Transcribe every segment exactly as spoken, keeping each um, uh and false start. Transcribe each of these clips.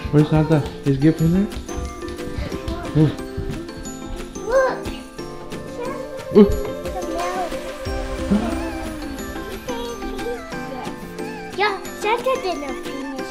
Where's Santa? Is gift in there? Oh. Look. Oh. Yeah, Santa didn't finish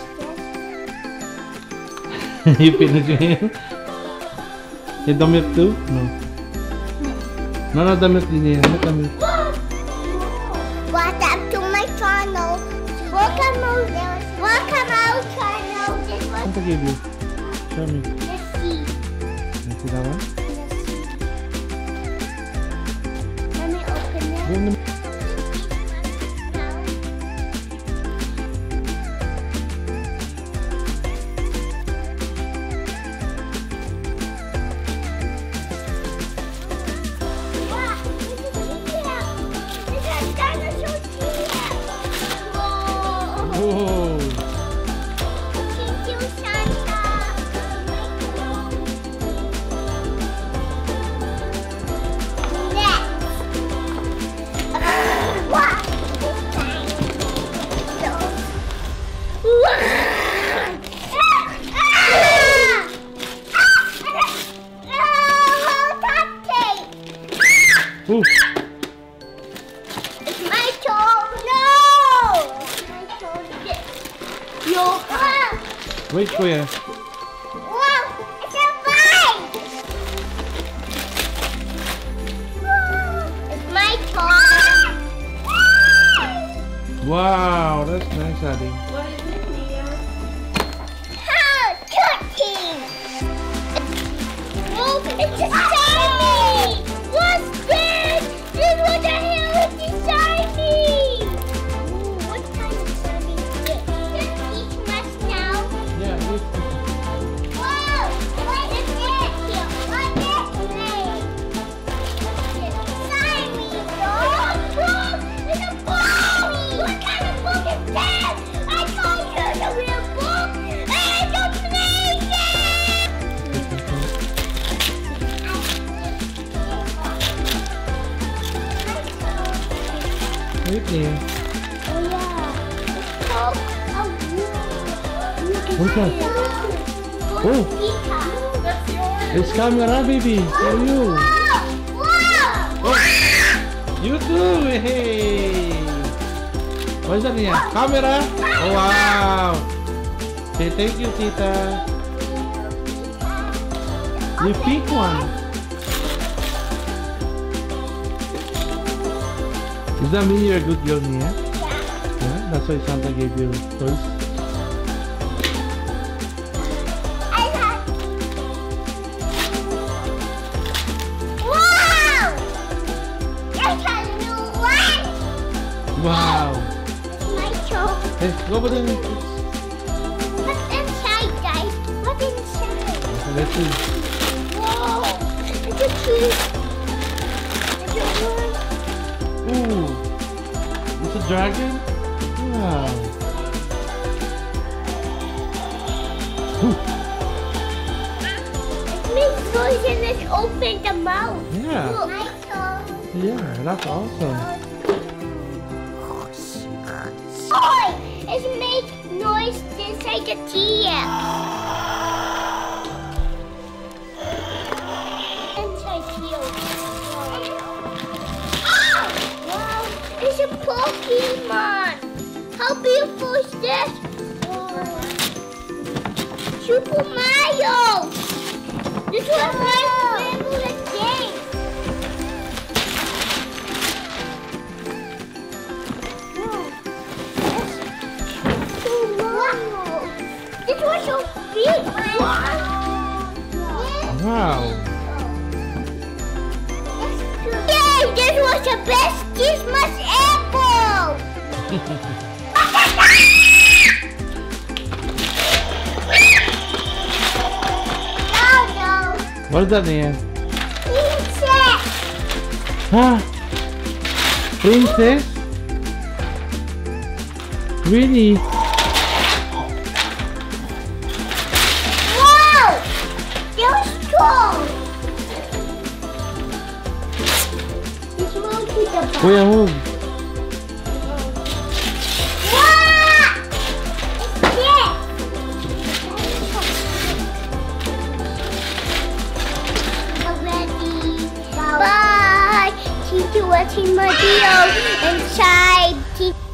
this. You finish him? You the milk too? No. No, not the milk in here. Not the milk. Welcome to my channel. Welcome out. Welcome out channel. This one. Santa gave you. Show me. Let's see. You see that one? Let me open it. Give him the Wow, this is cute. This is dinosaur cute. Whoa. Whoa. Thank you, Santa. Next. Wow. Ooh. It's my turn. No. It's my turn. Your hand. Wait, Kuya. Wow, it's a bike! It's my turn! Wow, that's nice, Adi. What is it, Nia? How cooking! Oh, it's a shiny! What's this? This what the hell is this shiny? Ooh, what kind of shiny is this? Can I eat much now? Yeah, this. Whoa! What is this here? What is this? Shiny dog! Look! It's a book! What kind of book is this? I told you it's a real book! And it's amazing! Wait there. Oh yeah! It's called a wolf. What's that? Oh. That's yours. It's camera, baby. For you. Whoa! Whoa! Oh. You too. Hey. What's that niya? Camera? Oh, wow. Say thank you, Tita. You pick one. Does that mean you're a good girl, Nia? Yeah. Yeah, that's why Santa gave you toys. I like. Wow! There's a new one. Wow. My show. Hey, go over there. What's inside, guys? What's inside? Let's see. Whoa! It's a tree. It's a wood. Ooh. It's a dragon? Wow. Ooh. It makes noise and it opens the mouth. Yeah. Look. My show. Yeah, that's awesome. Oi! It makes noise inside the tear. Inside here. Oh! Wow! It's a Pokemon. How beautiful is this? Wow. Super Mario. This was my favorite game. Wow. This was so big. Wow. Wow. Yay, this was the best Christmas ever. No, no. What is that, Nia? Princess. Huh? Princess? Really? Wow. They're strong. This will keep the box. Kuya, move. Wow. It's this. watching my videos and try to